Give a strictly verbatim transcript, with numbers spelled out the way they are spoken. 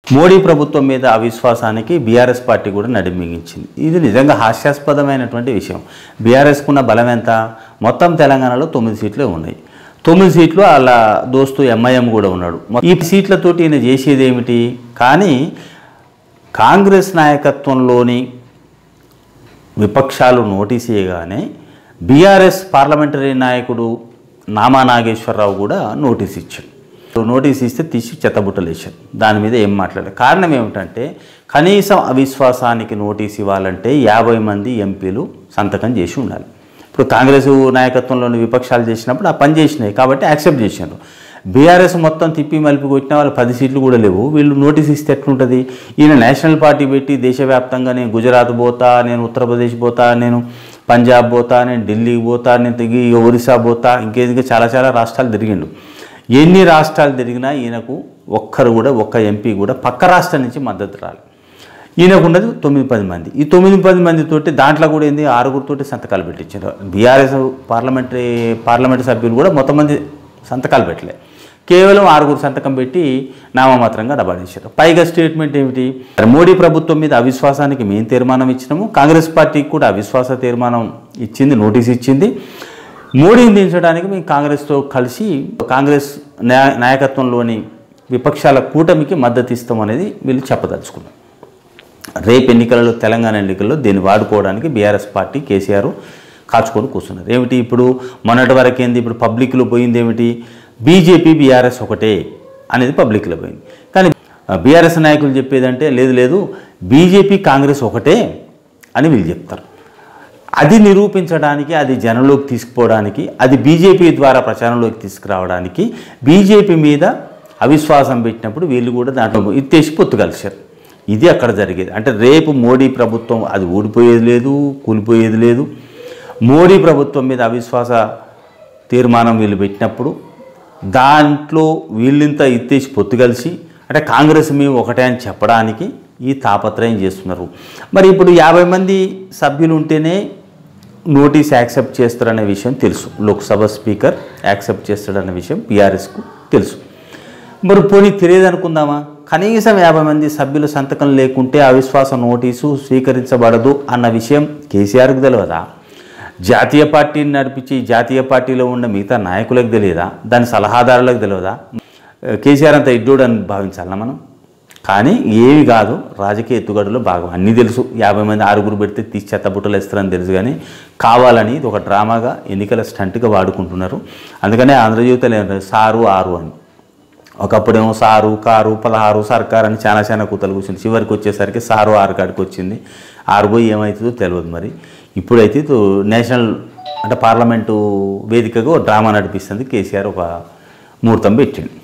మోడీ ప్రభుత్వం మీద అవిశ్వాసానికి BRS party కూడా నడిమింగించింది. ఇది నిజంగా హాస్యాస్పదమైనటువంటి విషయం. బీఆర్ఎస్కున్న బలం ఎంత? మొత్తం తెలంగాణలో తొమ్మిది సీట్లే ఉన్నాయి. తొమ్మిది సీట్లు అలా దోస్తు ఎంఐఎం కూడా ఉన్నాడు. ఈ సీట్లతోటి ఈయన చేసేది ఏమిటి? కానీ కాంగ్రెస్ నాయకత్వంలోని విపక్షాలు నోటీస్ చేయగానే బీఆర్ఎస్ పార్లమెంటరీ నాయకుడు నామా నాగేశ్వరరావు కూడా నోటీస్ ఇచ్చాడు. నోటీస్ ఇస్తే తీసి చెత్తబుట్టలు వేశారు. దాని మీద ఏం మాట్లాడారు? కారణం ఏమిటంటే కనీసం అవిశ్వాసానికి నోటీస్ ఇవ్వాలంటే యాభై మంది ఎంపీలు సంతకం చేసి ఉండాలి. ఇప్పుడు కాంగ్రెస్ నాయకత్వంలోని విపక్షాలు చేసినప్పుడు ఆ పని చేసినాయి కాబట్టి యాక్సెప్ట్ చేశారు. బీఆర్ఎస్ మొత్తం తిప్పి మలిపి కొట్టిన వాళ్ళు పది సీట్లు కూడా లేవు. వీళ్ళు నోటీస్ ఇస్తే ఎట్లుంటుంది? ఈయన నేషనల్ పార్టీ పెట్టి దేశవ్యాప్తంగా నేను గుజరాత్ పోతా, నేను ఉత్తరప్రదేశ్ పోతా, నేను పంజాబ్ పోతా, నేను ఢిల్లీకి పోతా, నేను తిరిగి ఒరిస్సా పోతా, ఇంకేదిగా చాలా చాలా రాష్ట్రాలు తిరిగిండు. ఎన్ని రాష్ట్రాలు తిరిగినా ఈయనకు ఒక్కరు కూడా ఒక్క ఎంపీ కూడా పక్క రాష్ట్రం నుంచి మద్దతు రాలి. ఈయనకు ఉన్నది తొమ్మిది పది మంది. ఈ తొమ్మిది పది మందితోటి దాంట్లో కూడా ఏంది ఆరుగురితోటి సంతకాలు పెట్టించారు. బీఆర్ఎస్ పార్లమెంటరీ పార్లమెంటు సభ్యులు కూడా మొత్తం మంది సంతకాలు పెట్టలే, కేవలం ఆరుగురు సంతకం పెట్టి నామమాత్రంగా డబాడేశారు. పైగా స్టేట్మెంట్ ఏమిటి? మోడీ ప్రభుత్వం మీద అవిశ్వాసానికి మేము తీర్మానం ఇచ్చినాము, కాంగ్రెస్ పార్టీకి కూడా అవిశ్వాస తీర్మానం ఇచ్చింది, నోటీస్ ఇచ్చింది. మోడీని దించడానికి మేము కాంగ్రెస్తో కలిసి కాంగ్రెస్ నాయకత్వంలోని విపక్షాల కూటమికి మద్దతు ఇస్తామనేది వీళ్ళు చెప్పదలుచుకున్నారు. రేపు ఎన్నికలలో తెలంగాణ ఎన్నికల్లో దీన్ని వాడుకోవడానికి బీఆర్ఎస్ పార్టీ కేసీఆర్ కాచుకొని కూర్చున్నారు. ఏమిటి ఇప్పుడు మొన్నటి వరకు ఏంది? ఇప్పుడు పబ్లిక్లో పోయింది ఏమిటి? బీజేపీ బీఆర్ఎస్ ఒకటే అనేది పబ్లిక్లో పోయింది. కానీ బీఆర్ఎస్ నాయకులు చెప్పేదంటే లేదు లేదు బీజేపీ కాంగ్రెస్ ఒకటే అని వీళ్ళు చెప్తారు. అది నిరూపించడానికి, అది జనంలోకి తీసుకుపోవడానికి, అది బీజేపీ ద్వారా ప్రచారంలోకి తీసుకురావడానికి బీజేపీ మీద అవిశ్వాసం పెట్టినప్పుడు వీళ్ళు కూడా దాంట్లో ఇత్తేసి పొత్తు కలిశారు. ఇది అక్కడ జరిగేది. అంటే రేపు మోడీ ప్రభుత్వం అది ఊడిపోయేది లేదు, కూలిపోయేది లేదు. మోడీ ప్రభుత్వం మీద అవిశ్వాస తీర్మానం వీళ్ళు పెట్టినప్పుడు దాంట్లో వీళ్ళింత ఇత్తేసి పొత్తు కలిసి అంటే కాంగ్రెస్ మేము ఒకటే అని చెప్పడానికి ఈ తాపత్రయం చేస్తున్నారు. మరి ఇప్పుడు యాభై మంది సభ్యులు ఉంటేనే నోటీస్ యాక్సెప్ట్ చేస్తారనే విషయం తెలుసు. లోక్సభ స్పీకర్ యాక్సెప్ట్ చేస్తాడన్న విషయం బీఆర్ఎస్కు తెలుసు. మరి పోనీ తెలియదు అనుకుందామా? కనీసం యాభై మంది సభ్యుల సంతకం లేకుంటే అవిశ్వాస నోటీసు స్వీకరించబడదు అన్న విషయం కేసీఆర్కు తెలియదా? జాతీయ పార్టీని నడిపించి జాతీయ పార్టీలో ఉన్న మిగతా నాయకులకు తెలియదా? దాని సలహాదారులకు తెలియదా? కేసీఆర్ అంత ఇడ్డోడు అని భావించాలన్నా మనం? కానీ ఏమి కాదు, రాజకీయ ఎత్తుగడలో భాగం. అన్నీ తెలుసు. యాభై మంది ఆరుగురు పెడితే తీసి చెత్తబుట్టలు వేస్తారని తెలుసు. కానీ కావాలని ఇది ఒక డ్రామాగా ఎన్నికల స్టంట్గా వాడుకుంటున్నారు. అందుకనే ఆంధ్రజ్యోతిలో ఏమంటారు? సారు ఆరు అని. ఒకప్పుడేమో సారు కారు పదహారు సర్కారు అని చాలా చాలా కూతలు కూర్చుంది. చివరికి వచ్చేసరికి సారు ఆరు కాడికి వచ్చింది. ఆరు పోయి ఏమవుతుందో తెలియదు. మరి ఇప్పుడైతే నేషనల్ అంటే పార్లమెంటు వేదికగా డ్రామా నడిపిస్తుంది కేసీఆర్. ఒక ముహూర్తం పెట్టింది.